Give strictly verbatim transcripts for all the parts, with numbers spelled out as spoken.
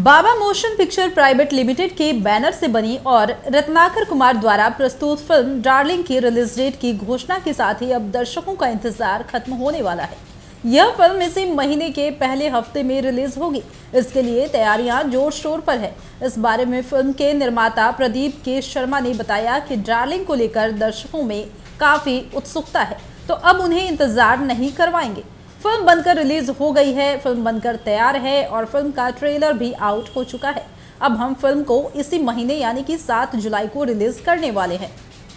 बाबा motion picture private limited के banner से बनी और रत्नाकर कुमार द्वारा प्रस्तुत फिल्म डार्लिंग की रिलीज डेट की घोषणा के साथ ही अब दर्शकों का इंतजार खत्म होने वाला है। यह फिल्म इसी महीने के पहले हफ्ते में रिलीज होगी। इसके लिए तैयारियां जोर शोर पर है। इस बारे में फिल्म के निर्माता प्रदीप के शर्मा ने बताया कि डार्लिंग को लेकर दर्शकों में काफी उत्सुकता है, तो अब उन्हें इंतजार नहीं करवाएंगे। फिल्म बनकर रिलीज हो गई है, फिल्म बनकर तैयार है और फिल्म का ट्रेलर भी आउट हो चुका है। अब हम फिल्म को इसी महीने यानी कि सात जुलाई को रिलीज करने वाले हैं।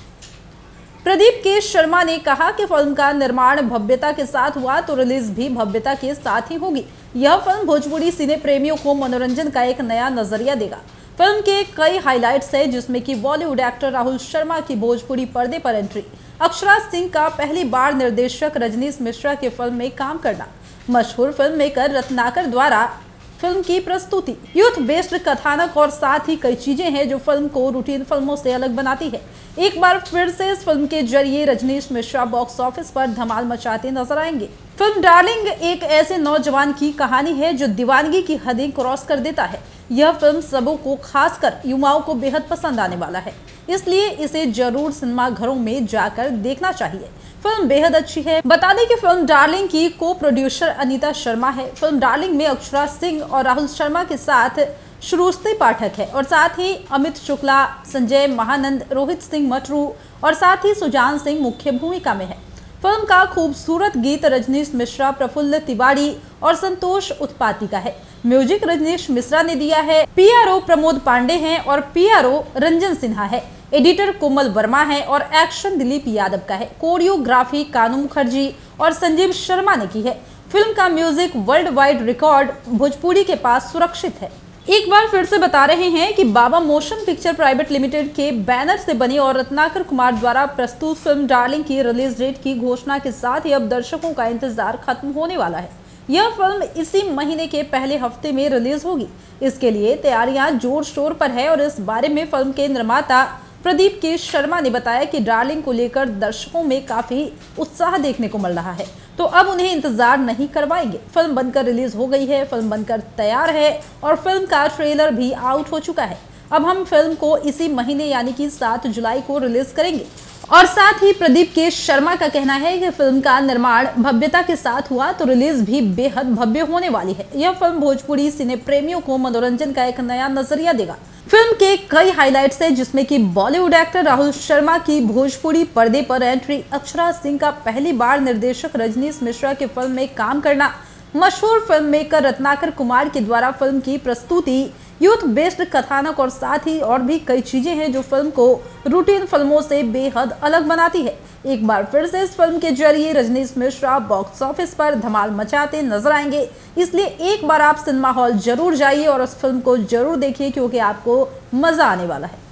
प्रदीप के शर्मा ने कहा कि फिल्म का निर्माण भव्यता के साथ हुआ तो रिलीज भी भव्यता के साथ ही होगी। यह फिल्म भोजपुरी सिने प्रेमियों को मनोरंजन का एक नया नजरिया देगा। फिल्म के कई हाइलाइट्स है, जिसमें कि बॉलीवुड एक्टर राहुल शर्मा की भोजपुरी पर्दे पर एंट्री, अक्षरा सिंह का पहली बार निर्देशक रजनीश मिश्रा के फिल्म में काम करना, मशहूर फिल्म मेकर रत्नाकर द्वारा फिल्म की प्रस्तुति, यूथ बेस्ड कथानक और साथ ही कई चीजें हैं जो फिल्म को रूटीन फिल्मों से अलग बनाती है। एक बार फिर से इस फिल्म के जरिए रजनीश मिश्रा बॉक्स ऑफिस पर धमाल मचाते नजर आएंगे। फिल्म डार्लिंग एक ऐसे नौजवान की कहानी है जो दीवानगी की हदें क्रॉस कर देता है। यह फिल्म सबों को, खासकर युवाओं को बेहद पसंद आने वाला है, इसलिए इसे जरूर सिनेमा घरों में जाकर देखना चाहिए। फिल्म बेहद अच्छी है। बता दें कि फिल्म डार्लिंग की को प्रोड्यूसर अनीता शर्मा है। फिल्म डार्लिंग में अक्षरा सिंह और राहुल शर्मा के साथ श्रुति पाठक है और साथ ही अमित शुक्ला, संजय महानंद, रोहित सिंह मटरू और साथ ही सुजान सिंह मुख्य भूमिका में है। फिल्म का खूबसूरत गीत रजनीश मिश्रा, प्रफुल्ल तिवारी और संतोष उत्पाती का है। म्यूजिक रजनीश मिश्रा ने दिया है। पीआरओ प्रमोद पांडे हैं और पीआरओ रंजन सिन्हा है। एडिटर कोमल वर्मा है और एक्शन दिलीप यादव का है। कोरियोग्राफी कानू मुखर्जी और संजीव शर्मा ने की है। फिल्म का music world wide record Bhojpuri के पास सुरक्षित है। एक बार फिर से बता रहे हैं कि Baba motion picture private limited के बैनर से बनी और रत्नाकर कुमार द्वारा प्रस्तुत फिल्म डार्लिंग की रिलीज डेट की घोषणा के साथ ही अब दर्शकों का इंतजार खत्म होने वाला है। यह फिल्म इसी महीने के पहले हफ्ते में रिलीज होगी। इसके लिए तैयारियां जोर शोर पर है और इस बारे में फिल्म के निर्माता प्रदीप के शर्मा ने बताया कि डार्लिंग को लेकर दर्शकों में काफी उत्साह देखने को मिल रहा है, तो अब उन्हें इंतजार नहीं करवाएंगे। फिल्म बनकर रिलीज हो गई है, फिल्म बनकर तैयार है और फिल्म का ट्रेलर भी आउट हो चुका है। अब हम फिल्म को इसी महीने यानी कि सात जुलाई को रिलीज करेंगे। और साथ ही प्रदीप के शर्मा का कहना है कि फिल्म का निर्माण भव्यता के साथ हुआ तो रिलीज भी बेहद भव्य होने वाली है। यह फिल्म भोजपुरी सिने प्रेमियों को मनोरंजन का एक नया नजरिया देगा। फिल्म के कई हाइलाइट्स है, जिसमें कि बॉलीवुड एक्टर राहुल शर्मा की भोजपुरी पर्दे पर एंट्री, अक्षरा सिंह का पहली बार निर्देशक रजनीश मिश्रा के फिल्म में काम करना, मशहूर फिल्म मेकर रत्नाकर कुमार के द्वारा फिल्म की प्रस्तुति, यूथ बेस्ड कथानक और साथ ही और भी कई चीजें हैं जो फिल्म को रूटीन फिल्मों से बेहद अलग बनाती है। एक बार फिर से इस फिल्म के जरिए रजनीश मिश्रा बॉक्स ऑफिस पर धमाल मचाते नजर आएंगे, इसलिए एक बार आप सिनेमा हॉल जरूर जाइए और उस फिल्म को जरूर देखिए, क्योंकि आपको मजा आने वाला है।